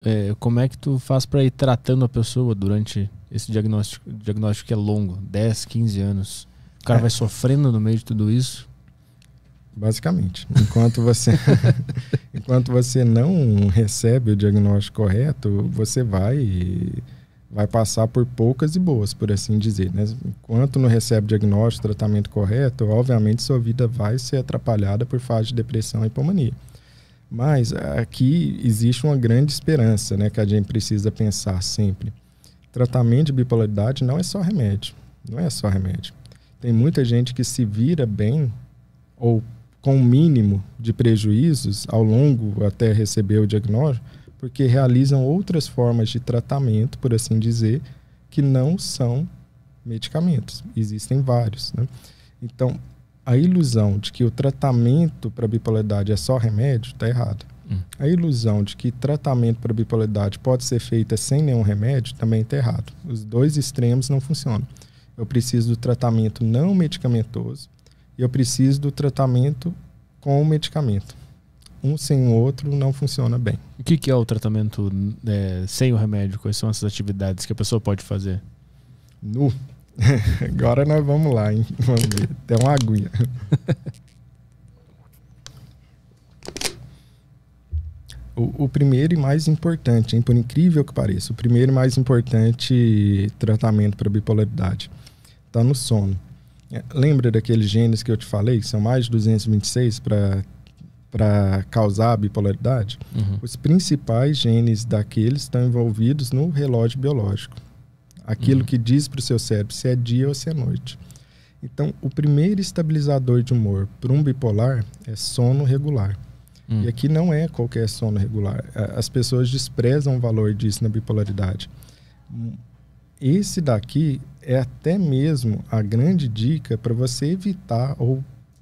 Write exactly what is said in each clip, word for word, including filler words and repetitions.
é, como é que tu faz para ir tratando a pessoa durante esse diagnóstico, diagnóstico que é longo, dez, quinze anos? O cara é. vai sofrendo no meio de tudo isso? Basicamente. Enquanto você, enquanto você não recebe o diagnóstico correto, você vai, vai passar por poucas e boas, por assim dizer, né? Enquanto não recebe o diagnóstico, tratamento correto, obviamente sua vida vai ser atrapalhada por fase de depressão e hipomania. Mas aqui existe uma grande esperança, né, que a gente precisa pensar sempre. Tratamento de bipolaridade não é só remédio. Não é só remédio. Tem muita gente que se vira bem ou com o mínimo de prejuízos ao longo até receber o diagnóstico, porque realizam outras formas de tratamento, por assim dizer, que não são medicamentos. Existem vários, né? Então, a ilusão de que o tratamento para bipolaridade é só remédio está errada. Hum. A ilusão de que tratamento para bipolaridade pode ser feita sem nenhum remédio também está errado. Os dois extremos não funcionam. Eu preciso do tratamento não medicamentoso e eu preciso do tratamento com o medicamento. Um sem o outro não funciona bem. O que, que é o tratamento é, sem o remédio? Quais são essas atividades que a pessoa pode fazer? Nu. Agora nós vamos lá, hein? Vamos ver. Tem uma aguinha. o, o primeiro e mais importante, hein? Por incrível que pareça, o primeiro e mais importante tratamento para bipolaridade está no sono. Lembra daqueles genes que eu te falei, que são mais de duzentos e vinte e seis para para causar a bipolaridade? Uhum. Os principais genes daqueles estão envolvidos no relógio biológico. Aquilo uhum. que diz para o seu cérebro se é dia ou se é noite. Então, o primeiro estabilizador de humor para um bipolar é sono regular. Uhum. E aqui não é qualquer sono regular. As pessoas desprezam o valor disso na bipolaridade. Esse daqui é até mesmo a grande dica para você evitar ou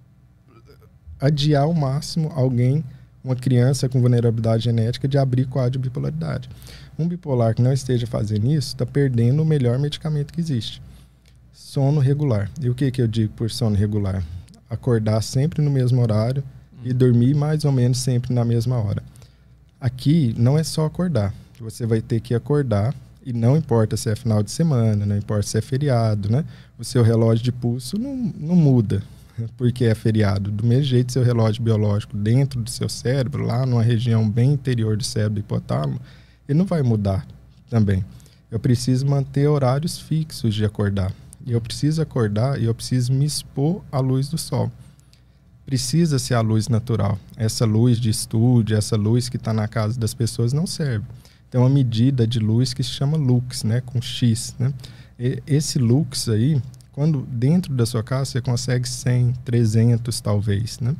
adiar ao máximo alguém, uma criança com vulnerabilidade genética, de abrir quadro de bipolaridade. Um bipolar que não esteja fazendo isso está perdendo o melhor medicamento que existe. Sono regular. E o que, que eu digo por sono regular? Acordar sempre no mesmo horário e dormir mais ou menos sempre na mesma hora. Aqui não é só acordar. Você vai ter que acordar, e não importa se é final de semana, não importa se é feriado, né? O seu relógio de pulso não, não muda porque é feriado. Do mesmo jeito, seu relógio biológico dentro do seu cérebro, lá numa região bem interior do cérebro, hipotálamo, ele não vai mudar também. Eu preciso manter horários fixos de acordar. E eu preciso acordar e eu preciso me expor à luz do sol. Precisa ser a luz natural. Essa luz de estúdio, essa luz que está na casa das pessoas não serve. Tem uma medida de luz que se chama lux, né, com X, né? E esse lux aí, quando dentro da sua casa você consegue cem, trezentos talvez, né?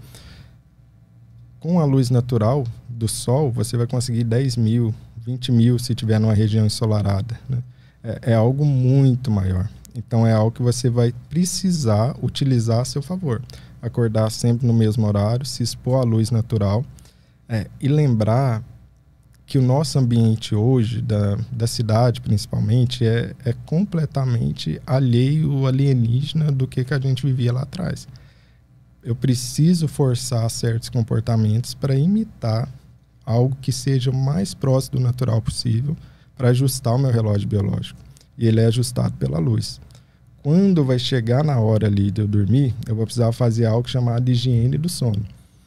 Com a luz natural do sol, você vai conseguir dez mil, vinte mil se tiver numa região ensolarada, né? É, é algo muito maior. Então é algo que você vai precisar utilizar a seu favor. Acordar sempre no mesmo horário, se expor à luz natural, é, e lembrar que o nosso ambiente hoje, da, da cidade principalmente, é, é completamente alheio, alienígena do que, que a gente vivia lá atrás. Eu preciso forçar certos comportamentos para imitar algo que seja o mais próximo do natural possível para ajustar o meu relógio biológico. E ele é ajustado pela luz. Quando vai chegar na hora ali de eu dormir, eu vou precisar fazer algo chamado higiene do sono.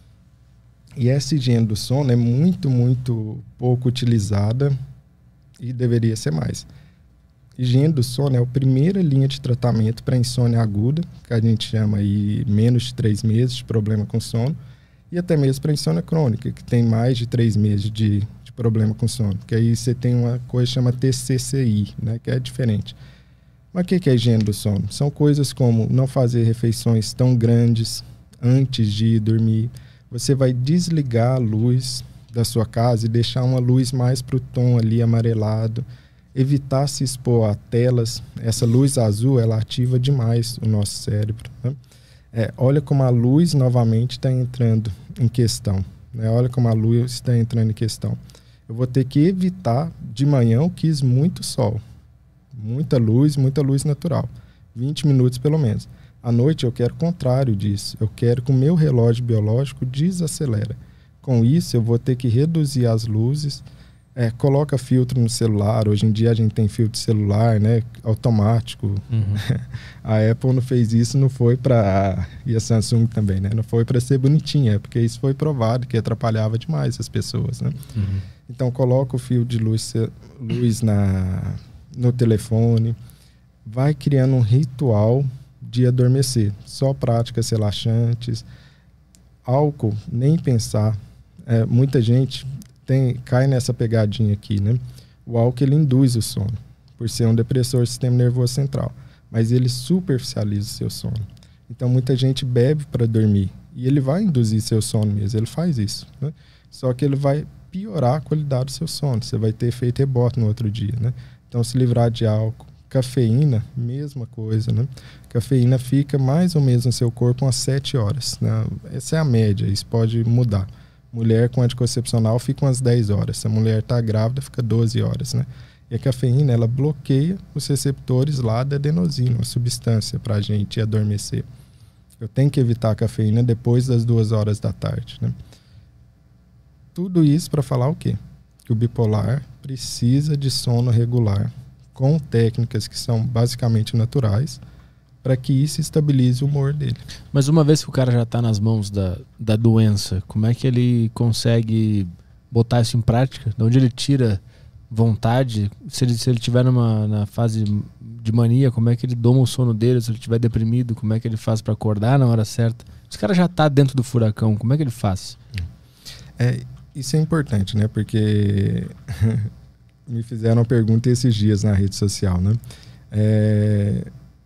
E essa higiene do sono é muito, muito pouco utilizada e deveria ser mais. Higiene do sono é a primeira linha de tratamento para insônia aguda, que a gente chama aí menos de três meses de problema com sono, e até mesmo para insônia crônica, que tem mais de três meses de, de problema com sono. Que aí você tem uma coisa que chama T C C I, né, que é diferente. Mas o que é a higiene do sono? São coisas como não fazer refeições tão grandes antes de ir dormir. Você vai desligar a luz da sua casa e deixar uma luz mais para o tom ali amarelado. Evitar se expor a telas. Essa luz azul, ela ativa demais o nosso cérebro, né? É, olha como a luz novamente está entrando em questão, né? Olha como a luz está entrando em questão. Eu vou ter que evitar de manhã, eu quis muito sol. Muita luz, muita luz natural. vinte minutos pelo menos. À noite eu quero o contrário disso. Eu quero que o meu relógio biológico desacelera. Com isso eu vou ter que reduzir as luzes. É, coloca filtro no celular. Hoje em dia a gente tem filtro celular, né, automático. Uhum. A Apple não fez isso, não foi para... E a Samsung também, né? Não foi para ser bonitinha, é porque isso foi provado que atrapalhava demais as pessoas, né? Uhum. Então coloca o fio de luz, luz na, no telefone. Vai criando um ritual de adormecer. Só práticas relaxantes. Álcool, nem pensar. É, muita gente... Tem, cai nessa pegadinha aqui, né? O álcool, ele induz o sono, por ser um depressor do sistema nervoso central, mas ele superficializa o seu sono. Então, muita gente bebe para dormir, e ele vai induzir seu sono mesmo, ele faz isso, né? Só que ele vai piorar a qualidade do seu sono, você vai ter efeito rebote no outro dia, né? Então, se livrar de álcool. Cafeína, mesma coisa, né? Cafeína fica mais ou menos no seu corpo umas sete horas, né? Essa é a média, isso pode mudar. Mulher com anticoncepcional fica umas dez horas. Se a mulher está grávida, fica doze horas, né? E a cafeína, ela bloqueia os receptores lá da adenosina, uma substância para a gente adormecer. Eu tenho que evitar a cafeína depois das duas horas da tarde, né? Tudo isso para falar o quê? Que o bipolar precisa de sono regular, com técnicas que são basicamente naturais, para que isso estabilize o humor dele. Mas uma vez que o cara já está nas mãos da, da doença, como é que ele consegue botar isso em prática? De onde ele tira vontade? Se ele se ele estiver numa na fase de mania, como é que ele doma o sono dele? Se ele estiver deprimido, como é que ele faz para acordar na hora certa? Esse cara já está dentro do furacão, como é que ele faz? É, isso é importante, né? Porque me fizeram uma pergunta esses dias na rede social, né? É...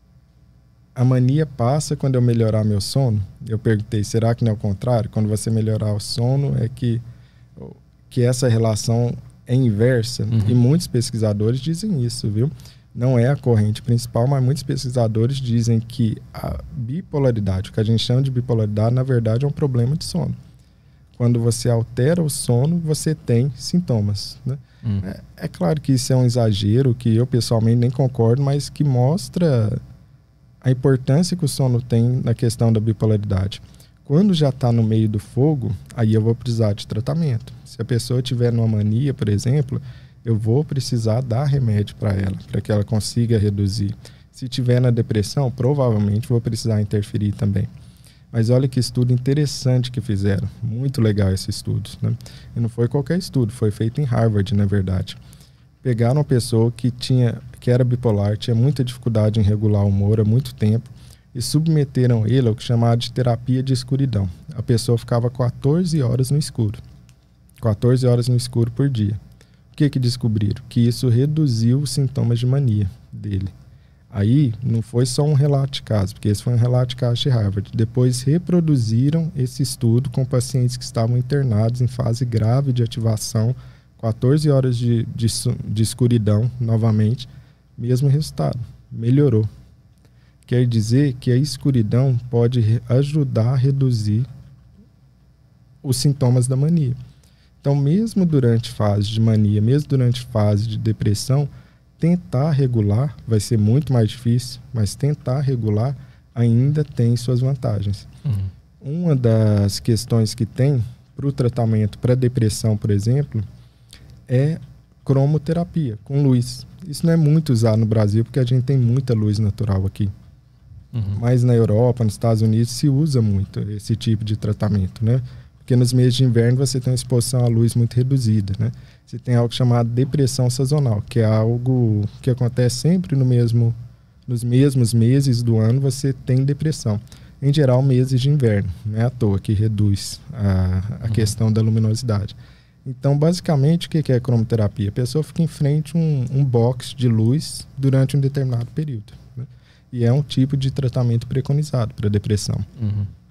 A mania passa quando eu melhorar meu sono? Eu perguntei, será que não é o contrário? Quando você melhorar o sono, é que, que essa relação é inversa. Uhum. E muitos pesquisadores dizem isso, viu? Não é a corrente principal, mas muitos pesquisadores dizem que a bipolaridade, o que a gente chama de bipolaridade, na verdade é um problema de sono. Quando você altera o sono, você tem sintomas, né? Uhum. É, é claro que isso é um exagero, que eu pessoalmente nem concordo, mas que mostra... a importância que o sono tem na questão da bipolaridade. Quando já está no meio do fogo, aí eu vou precisar de tratamento. Se a pessoa estiver numa mania, por exemplo, eu vou precisar dar remédio para ela, para que ela consiga reduzir. Se estiver na depressão, provavelmente vou precisar interferir também. Mas olha que estudo interessante que fizeram. Muito legal esse estudo, né? E não foi qualquer estudo, foi feito em Harvard, na verdade. Pegaram uma pessoa que, tinha, que era bipolar, tinha muita dificuldade em regular o humor há muito tempo e submeteram ele ao que chamava de terapia de escuridão. A pessoa ficava quatorze horas no escuro. quatorze horas no escuro por dia. O que que descobriram? Que isso reduziu os sintomas de mania dele. Aí não foi só um relato de caso, porque esse foi um relato de caso de Harvard. Depois reproduziram esse estudo com pacientes que estavam internados em fase grave de ativação, quatorze horas de, de, de escuridão, novamente, mesmo resultado, melhorou. Quer dizer que a escuridão pode ajudar a reduzir os sintomas da mania. Então, mesmo durante fase de mania, mesmo durante fase de depressão, tentar regular vai ser muito mais difícil, mas tentar regular ainda tem suas vantagens. Uhum. Uma das questões que tem para o tratamento para depressão, por exemplo, é cromoterapia, com luz. Isso não é muito usado no Brasil, porque a gente tem muita luz natural aqui. Uhum. Mas na Europa, nos Estados Unidos, se usa muito esse tipo de tratamento, né? Porque nos meses de inverno você tem uma exposição à luz muito reduzida, né? Você tem algo chamado depressão sazonal, que é algo que acontece sempre no mesmo, nos mesmos meses do ano, você tem depressão. Em geral, meses de inverno, não é à toa que reduz a, a uhum. questão da luminosidade. Então, basicamente, o que é a cromoterapia? A pessoa fica em frente a um, um box de luz durante um determinado período, né? E é um tipo de tratamento preconizado para depressão. Uhum.